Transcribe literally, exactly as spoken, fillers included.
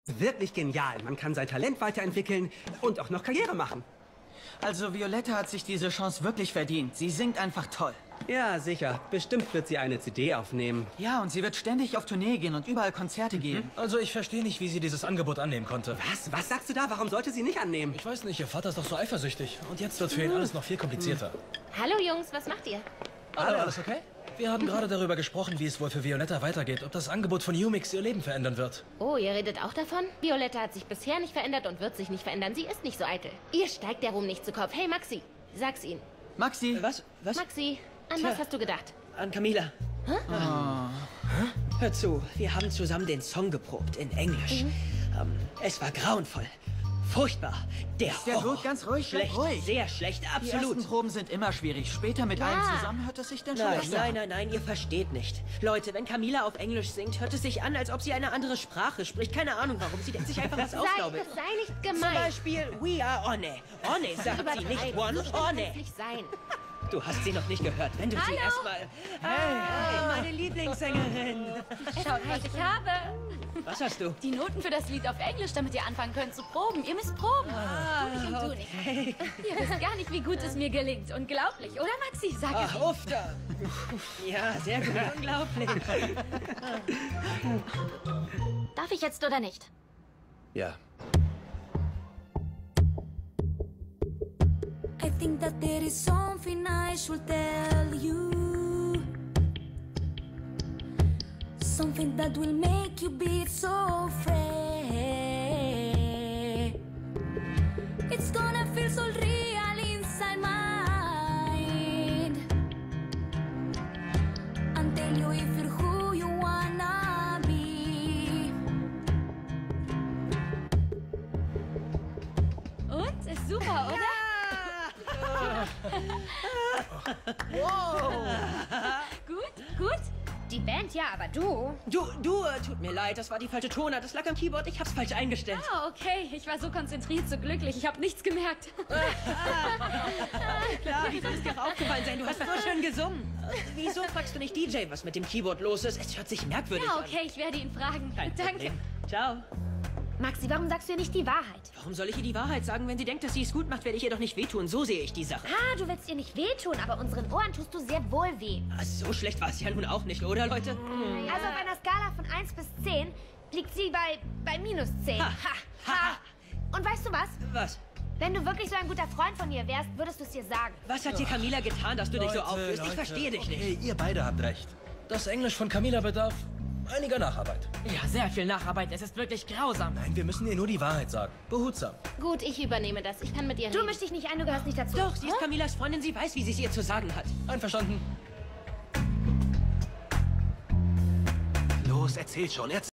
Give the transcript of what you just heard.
Wirklich genial. Man kann sein Talent weiterentwickeln und auch noch Karriere machen. Also Violetta hat sich diese Chance wirklich verdient. Sie singt einfach toll. Ja, sicher. Bestimmt wird sie eine C D aufnehmen. Ja, und sie wird ständig auf Tournee gehen und überall Konzerte mhm. geben. Also ich verstehe nicht, wie sie dieses Angebot annehmen konnte. Was? Was sagst du da? Warum sollte sie nicht annehmen? Ich weiß nicht, ihr Vater ist doch so eifersüchtig. Und jetzt wird für ihn alles noch viel komplizierter. Hallo Jungs, was macht ihr? Hallo, alles okay? Wir haben gerade darüber gesprochen, wie es wohl für Violetta weitergeht, ob das Angebot von Umix ihr Leben verändern wird. Oh, ihr redet auch davon? Violetta hat sich bisher nicht verändert und wird sich nicht verändern. Sie ist nicht so eitel. Ihr steigt der Ruhm nicht zu Kopf. Hey Maxi, sag's ihnen. Maxi? Was? Was? Maxi, an Tja. was hast du gedacht? An Camila. Hä? Oh. Hör zu, wir haben zusammen den Song geprobt in Englisch. Mhm. Ähm, es war grauenvoll. Furchtbar. Der Ist der Horror. gut? Ganz ruhig, Schlecht, ruhig. sehr schlecht, Die absolut. ersten Proben sind immer schwierig. Später mit Ja. allen zusammen hört es sich dann schon Nein, besser nein, an. nein, nein, ihr versteht nicht. Leute, wenn Camila auf Englisch singt, hört es sich an, als ob sie eine andere Sprache spricht. Keine Ahnung warum. Sie denkt sich einfach was aus, Sei, glaube ich. das sei nicht Zum gemein. Beispiel, we are One. One sagt sie, nicht Übertreib. One, So schlimm kann One. es nicht sein. Du hast sie noch nicht gehört. Wenn du sie Hallo. erstmal... Hey, meine Lieblingssängerin. Schaut, was ich habe. Was hast du? Die Noten für das Lied auf Englisch, damit ihr anfangen könnt zu proben. Ihr müsst proben. Ah, du nicht und du okay. nicht. Ihr wisst gar nicht, wie gut es mir gelingt. Unglaublich, oder Maxi? Sag es. Ach, uff da. Ja, sehr gut. Unglaublich. Darf ich jetzt oder nicht? Ja. I think that there is something I should tell you, something that will make you be so free. It's gonna feel so real inside my mind, and tell you if you're who you wanna be. Und? Ist super, oder? Wow. Gut, gut. Die Band ja, aber du? Du, du, äh, tut mir leid, das war die falsche Tonart. Das lag am Keyboard, ich hab's falsch eingestellt. Ah, okay. Ich war so konzentriert, so glücklich. Ich habe nichts gemerkt. Klar, wie soll es dir auch aufgefallen sein? Du hast so schön gesungen. Äh, Wieso fragst du nicht D J, was mit dem Keyboard los ist? Es hört sich merkwürdig Ja, an. okay, ich werde ihn fragen. Kein Danke. Problem. Ciao. Maxi, warum sagst du ihr nicht die Wahrheit? Warum soll ich ihr die Wahrheit sagen? Wenn sie denkt, dass sie es gut macht, werde ich ihr doch nicht wehtun. So sehe ich die Sache. Ah, du willst ihr nicht wehtun, aber unseren Ohren tust du sehr wohl weh. Ah, so schlecht war es ja nun auch nicht, oder, Leute? Also auf einer Skala von eins bis zehn liegt sie bei, bei minus zehn. Ha. Ha. Und weißt du was? Was? Wenn du wirklich so ein guter Freund von ihr wärst, würdest du es ihr sagen. Was hat dir Camila getan, dass du dich so Leute, aufführst? Ich Leute, verstehe dich nicht. Okay, ihr beide habt recht. Das Englisch von Camila bedarf einiger Nacharbeit. Ja, sehr viel Nacharbeit. Es ist wirklich grausam. Nein, wir müssen ihr nur die Wahrheit sagen. Behutsam. Gut, ich übernehme das. Ich kann mit ihr Du reden. misch dich nicht ein, du gehörst nicht dazu. Doch, sie ist Camilas Freundin, sie weiß, wie sie es ihr zu sagen hat. Einverstanden? Los, erzähl schon. Erzähl.